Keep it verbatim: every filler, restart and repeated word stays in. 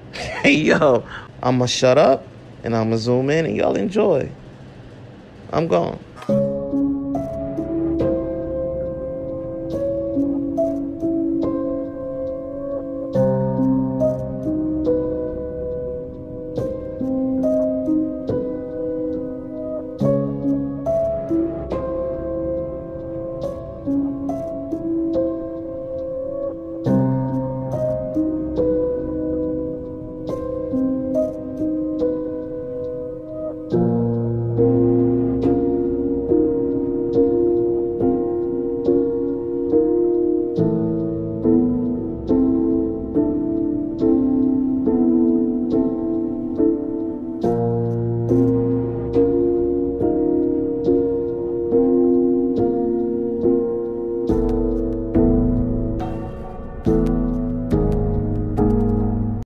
Hey, yo, I'm gonna shut up and I'm gonna zoom in and y'all enjoy. I'm gone.